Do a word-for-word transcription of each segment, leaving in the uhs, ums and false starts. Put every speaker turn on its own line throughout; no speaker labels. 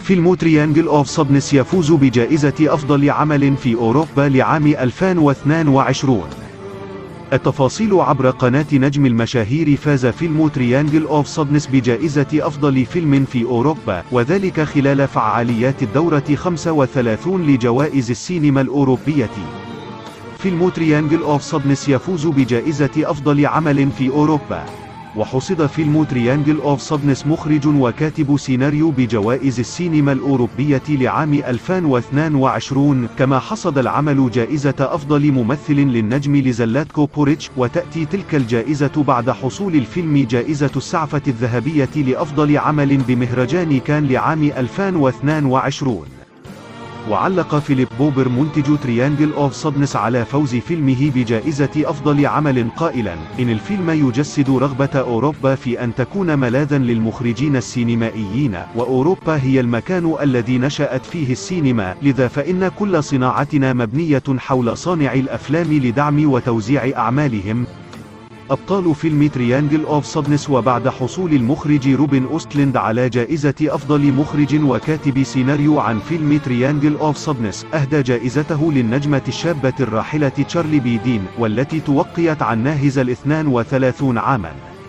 فيلم تريانجل أوف سادنس يفوز بجائزة أفضل عمل في أوروبا لعام ألفين واثنين وعشرين. التفاصيل عبر قناة نجم المشاهير. فاز فيلم تريانجل أوف سادنس بجائزة أفضل فيلم في أوروبا، وذلك خلال فعاليات الدورة خمسة وثلاثين لجوائز السينما الأوروبية. فيلم تريانجل أوف سادنس يفوز بجائزة أفضل عمل في أوروبا. وحصد فيلم تريانجل أوف سادنس مخرج وكاتب سيناريو بجوائز السينما الأوروبية لعام ألفين واثنين وعشرين، كما حصد العمل جائزة أفضل ممثل للنجم لزلاتكو بوريتش، وتأتي تلك الجائزة بعد حصول الفيلم جائزة السعفة الذهبية لأفضل عمل بمهرجان كان لعام ألفين واثنين وعشرين. وعلق فيليب بوبر منتج تريانجل أوف سادنس على فوز فيلمه بجائزة أفضل عمل قائلا: إن الفيلم يجسد رغبة أوروبا في أن تكون ملاذا للمخرجين السينمائيين، وأوروبا هي المكان الذي نشأت فيه السينما، لذا فإن كل صناعتنا مبنية حول صانع الأفلام لدعم وتوزيع أعمالهم. أبطال فيلم تريانجل أوف سادنس. وبعد حصول المخرج روبن أوستلند على جائزة أفضل مخرج وكاتب سيناريو عن فيلم تريانجل أوف سادنس، أهدى جائزته للنجمة الشابة الراحلة تشارلي بيدين، والتي توقيت عن ناهز الاثنين وثلاثين عاما.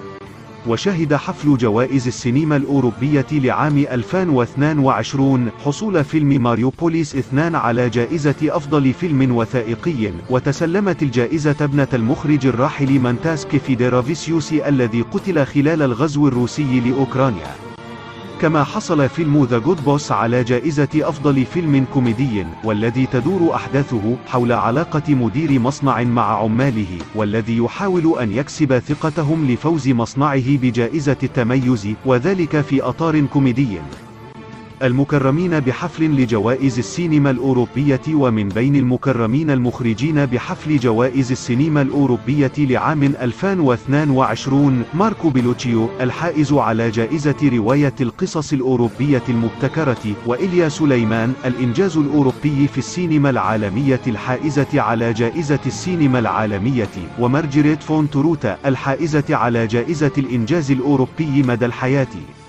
وشهد حفل جوائز السينما الأوروبية لعام ألفين واثنين وعشرين حصول فيلم ماريو بوليس اثنين على جائزة أفضل فيلم وثائقي، وتسلمت الجائزة ابنة المخرج الراحل مانتاسك فيديرافيسيوس الذي قتل خلال الغزو الروسي لأوكرانيا. كما حصل فيلم ذا جود بوس على جائزة أفضل فيلم كوميدي، والذي تدور أحداثه حول علاقة مدير مصنع مع عماله، والذي يحاول أن يكسب ثقتهم لفوز مصنعه بجائزة التميز، وذلك في إطار كوميدي. المكرمين بحفل لجوائز السينما الأوروبية. ومن بين المكرمين المخرجين بحفل جوائز السينما الأوروبية لعام ألفين واثنين وعشرين ماركو بيلوتشيو الحائز على جائزة رواية القصص الأوروبية المبتكرة، وإليا سليمان الإنجاز الأوروبي في السينما العالمية الحائزة على جائزة السينما العالمية، ومارجريت فون توروتا الحائزة على جائزة الإنجاز الأوروبي مدى الحياة.